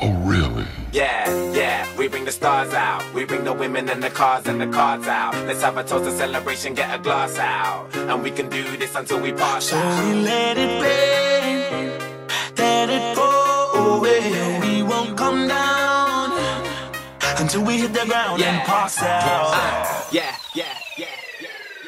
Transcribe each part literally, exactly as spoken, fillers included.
Oh, really? Yeah, yeah, we bring the stars out. We bring the women and the cars and the cards out. Let's have a toast, a celebration, get a glass out. And we can do this until we pass so out. So we let it rain, let it pour away. We won't come down until we hit the ground yeah. and pass out. Uh, yeah, yeah, yeah, yeah,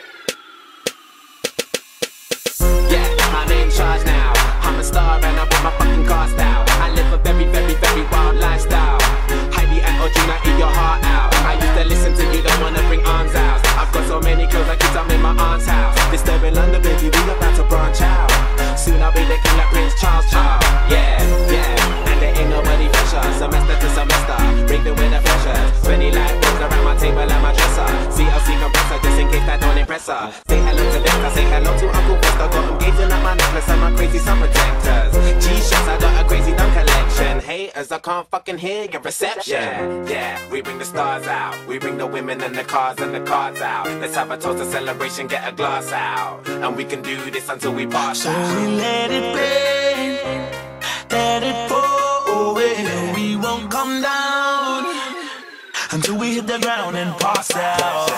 yeah. Yeah, I'm in charge now. I'm a star and I put my fucking cast out. I live a very, very, very wild lifestyle. Heidi and Audrina, eat your heart out. I used to listen to you, don't wanna bring arms out. I've got so many clothes like kids, I'm in my aunt's house. Disturbing London, baby, we about to branch out. Soon I'll be the king like Prince Charles, child. Yeah, yeah, and there ain't nobody fresher. Semester to semester, bring the with the pressures. twenty light bulbs around my table and my dresser. C L C compressor, just in case that don't impress her. Say hello to them, I say hello to Uncle Foster. Got them gazing at my necklace and my crazy sun protectors. G-shots, I got a crazy dumb collection. Haters, I can't fucking hear your reception. Yeah, we bring the stars out. We bring the women and the cars and the cards out. Let's have a toast, a celebration, get a glass out. And we can do this until we pass so out. So we let it rain, let it pour away. We won't come down until we hit the ground and pass out.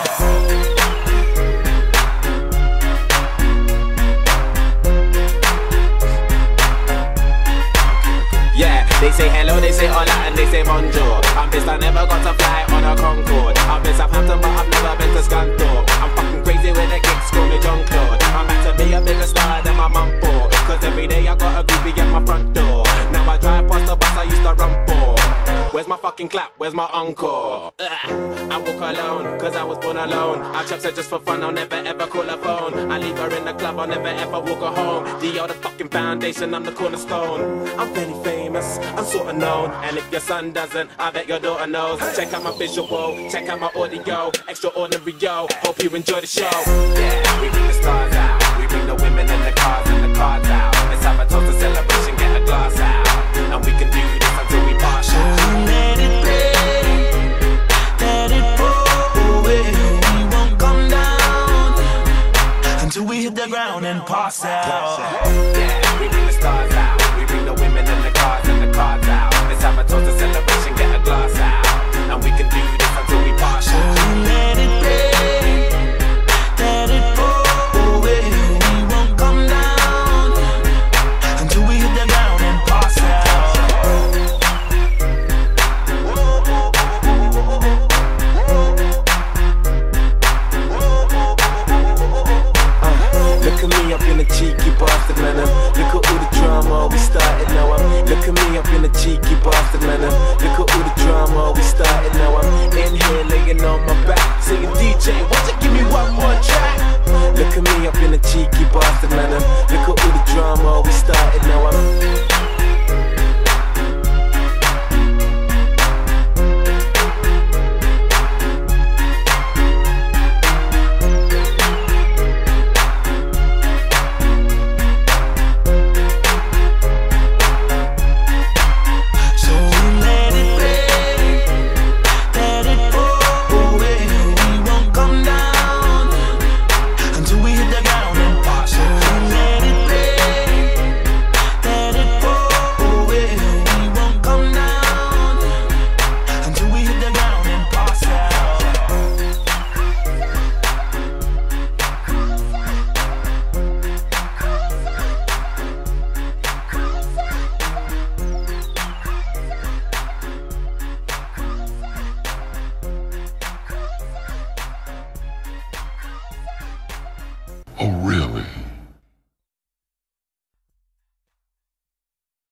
Yeah, they say hello, they say hola, and they say bonjour. I'm pissed I never got to fly on a Concorde. I've been Southampton, but I've never been to Scunthorpe. I'm fucking crazy with the kicks, call me John Claude. I'm about to be a bigger star than my mum for. Cause every day I got a groupie at my front door. Now I drive past the bus I used to run for. Where's my fucking clap? Where's my encore? Ugh. I walk alone, cause I was born alone. I chops her just for fun, I'll never ever call her phone. I leave her in the club, I'll never ever walk her home. D O the fucking foundation, I'm the cornerstone. I'm very famous, I'm sorta known. And if your son doesn't, I bet your daughter knows. Check out my visual, check out my audio. Extraordinary, yo, hope you enjoy the show. Yeah, we bring the stars out. We bring the women and the cars and the cards out. Let's have a toast, a celebration, get a glass out. And we can do this until we pass out. So we let it rain, let it pour away. We won't come down until we hit the ground and pass out. Yeah, we bring the stars out. We bring the women and the cars and the cards out. Let's have a toast, a celebration, get a glass out. And we can do this until we pass out. So we let it rain, let it pour away. We won't come down until we hit the ground and pass out. Look at me up in a cheeky bastard, man. Look at all the drama we started now. I'm look at me up in a cheeky bastard, man. Look at all the drama we started now. I'm in here laying on my back, saying D J, won't you give me one more track? Look at me up in a cheeky bastard, man. Look at all the drama we started now. I'm